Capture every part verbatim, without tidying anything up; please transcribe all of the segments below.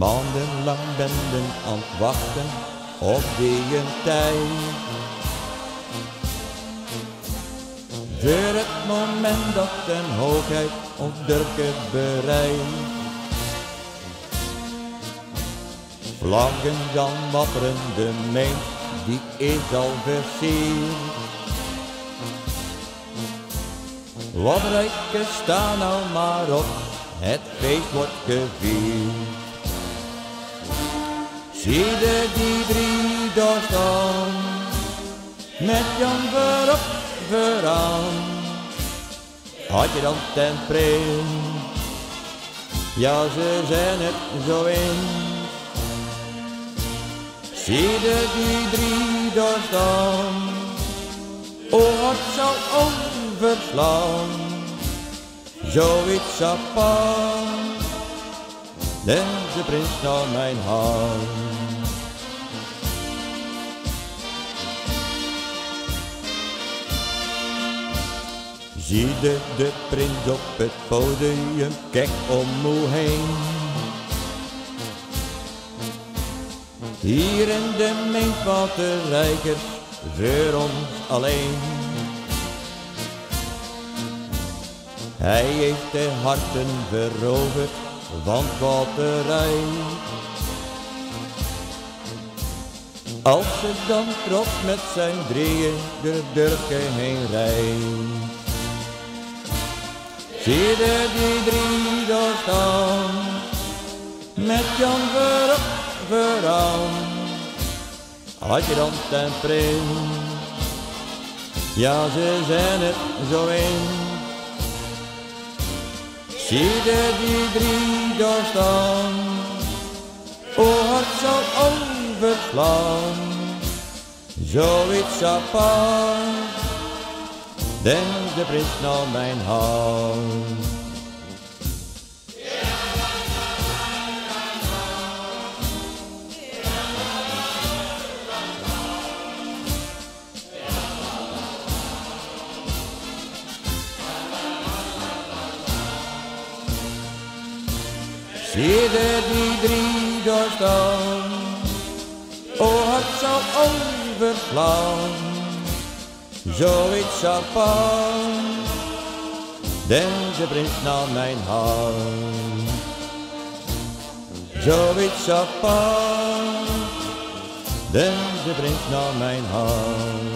Maandenlang benden aan het wachten op die een tijd. Voor het moment dat een hoogheid ons durken bereidt. Vlaggen dan wapperen, de meent die is al versierd. Wat rijken staan nou maar op, het feest wordt gevierd. Zie je die drie daar staan, met Jan voorop vooraan. Had je dan ten prins, ja ze zijn het zo in. Zie je die drie daar staan, oh het zal overslaan. Zoiets apart, deze prins naar mijn hart. Zie de, de prins op het podium, kijk om hoe heen. Hier in de meent wat de rijkers, voor ons alleen. Hij heeft de harten veroverd, want wat de rijk. Als ze dan trots met zijn drieën de Durken heen rijdt. Zie je die drie daar staan, met Jan voorop vooraan. Had je dan ten prins, ja ze zijn het zo in. Zie je die drie daar staan, oh het zal overslaan. Zoiets apart, deze prins naar mijn hart. Zie je die drie daar staan, oh het zal overslaan. Zoiets apart, deze prins naar mijn hart. Zoiets apart, deze prins naar mijn hart.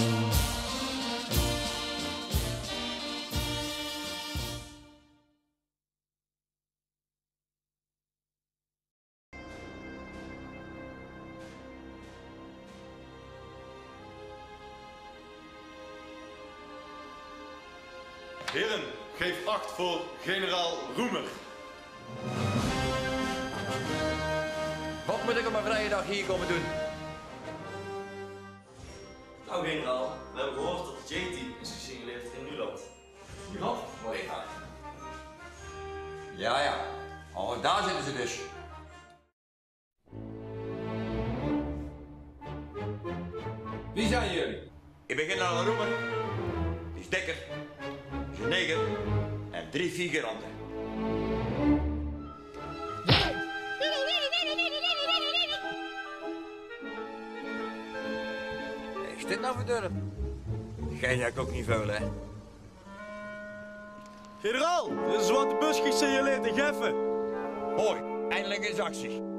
Heren, geef acht voor generaal Roemer. Wat moet ik op mijn vrije dag hier komen doen? Nou generaal, we hebben gehoord dat de J T is gesignaleerd in Nuland. Nuland? Waar ligt hij? Ja, ja. Oh, daar zitten ze dus. Wie zijn jullie? Ik ben generaal Roemer. Die is Dekker. Die is een neger. En drie figuranten. Is dit nou voor dorp? Gij zou ik ook niet veulen, hè? Generaal, er is een zwarte bus gesignaleerd in Geffen. Mooi, eindelijk is actie.